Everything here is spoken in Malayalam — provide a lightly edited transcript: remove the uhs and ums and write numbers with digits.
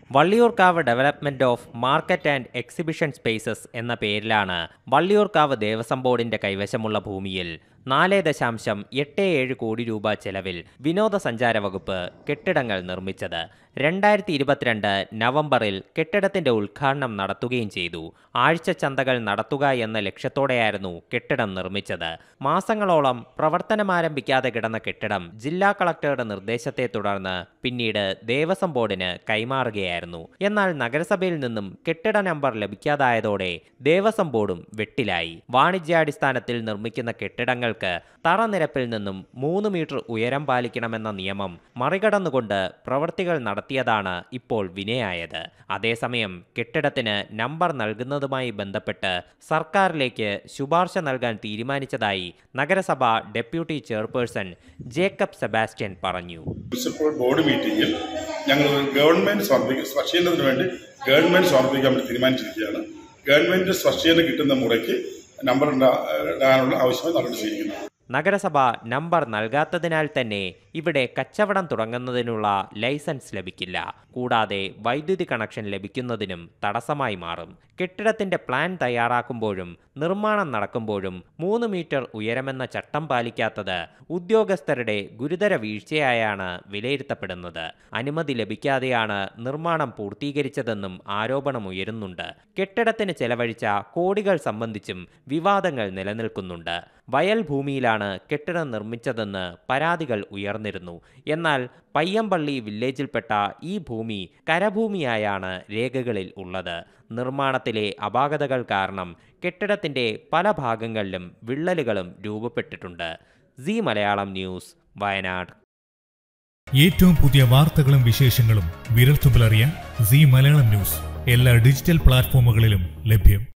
Valliyoorkavu development of market and exhibition spaces എന്ന പേരിലാണ് വള്ളിയൂർക്കാവ് ദേവസ്വം ബോർഡിന്റെ കൈവശമുള്ള ഭൂമിയിൽ 4.87 കോടി രൂപ ചെലവിൽ വിനോദസഞ്ചാര വകുപ്പ് കെട്ടിടങ്ങൾ നിർമ്മിച്ചത്. 2022 നവംബറിൽ കെട്ടിടത്തിന്റെ ഉദ്ഘാടനം നടത്തുകയും ചെയ്തു. ആഴ്ചച്ചന്തകൾ നടത്തുക എന്ന ലക്ഷ്യത്തോടെയായിരുന്നു കെട്ടിടം നിർമ്മിച്ചത്. മാസങ്ങളോളം പ്രവർത്തനമാരംഭിക്കാതെ കിടന്ന കെട്ടിടം ജില്ലാ കളക്ടറുടെ നിർദ്ദേശത്തെ തുടർന്ന് പിന്നീട് ദേവസ്വം ബോർഡിന് കൈമാറുകയായിരുന്നു. എന്നാൽ നഗരസഭയിൽ നിന്നും കെട്ടിട നമ്പർ ലഭിക്കാതായതോടെ ദേവസ്വം ബോർഡും വെട്ടിലായി. വാണിജ്യാടിസ്ഥാനത്തിൽ നിർമ്മിക്കുന്ന കെട്ടിടങ്ങൾക്ക് തറനിരപ്പിൽ നിന്നും 3 മീറ്റർ ഉയരം പാലിക്കണമെന്ന നിയമം മറികടന്നുകൊണ്ട് പ്രവൃത്തികൾ നടത്തിയതാണ് ഇപ്പോൾ വിനയായത്. അതേസമയം കെട്ടിടത്തിന് നമ്പർ നൽകുന്നതുമായി ബന്ധപ്പെട്ട് സർക്കാരിലേക്ക് ശുപാർശ നൽകാൻ തീരുമാനിച്ചതായി നഗരസഭ ഡെപ്യൂട്ടി ചെയർപേഴ്സൺ ജേക്കബ് സെബാസ്റ്റ്യൻ പറഞ്ഞു. മുനിസിപ്പൽ ബോർഡ് മീറ്റിംഗിൽ ഞങ്ങൾ ഗവൺമെന്റ് സ്പർശീകരണത്തിന് വേണ്ടി ഗവൺമെന്റ് സമർപ്പിക്കാൻ വേണ്ടി തീരുമാനിച്ചിരിക്കുകയാണ്. ഗവൺമെന്റ് സ്പർശീകരണം കിട്ടുന്ന മുറയ്ക്ക് നമ്പർ ഇടാനുള്ള ആവശ്യമായി നടപടി സ്വീകരിക്കുന്നു. നഗരസഭ നമ്പർ നൽകാത്തതിനാൽ തന്നെ ഇവിടെ കച്ചവടം തുടങ്ങുന്നതിനുള്ള ലൈസൻസ് ലഭിക്കില്ല. കൂടാതെ വൈദ്യുതി കണക്ഷൻ ലഭിക്കുന്നതിനും തടസ്സമായി മാറും. കെട്ടിടത്തിന്റെ പ്ലാൻ തയ്യാറാക്കുമ്പോഴും നിർമ്മാണം നടക്കുമ്പോഴും 3 മീറ്റർ ഉയരമെന്ന ചട്ടം പാലിക്കാത്തത് ഉദ്യോഗസ്ഥരുടെ ഗുരുതര വീഴ്ചയായാണ് വിലയിരുത്തപ്പെടുന്നത്. അനുമതി ലഭിക്കാതെയാണ് നിർമ്മാണം പൂർത്തീകരിച്ചതെന്നും ആരോപണമുയരുന്നുണ്ട്. കെട്ടിടത്തിന് ചെലവഴിച്ച കോടികൾ സംബന്ധിച്ചും വിവാദങ്ങൾ നിലനിൽക്കുന്നുണ്ട്. വയൽ ഭൂമിയിലാണ് കെട്ടിടം നിർമ്മിച്ചതെന്ന് പരാതികൾ ഉയർന്നിരുന്നു. എന്നാൽ പയ്യമ്പള്ളി വില്ലേജിൽപ്പെട്ട ഈ ഭൂമി കരഭൂമിയായാണ് രേഖകളിൽ ഉള്ളത്. നിർമ്മാണത്തിലെ അപാകതകൾ കാരണം കെട്ടിടത്തിന്റെ പല ഭാഗങ്ങളിലും വിള്ളലുകളും രൂപപ്പെട്ടിട്ടുണ്ട്. Zee Malayalam news, Wayanad. ഏറ്റവും പുതിയ വാർത്തകളും വിശേഷങ്ങളും വിരൽത്തുമ്പിലറിയാൻ സീ മലയാളം ന്യൂസ് എല്ലാ ഡിജിറ്റൽ പ്ലാറ്റ്ഫോമുകളിലും ലഭ്യം.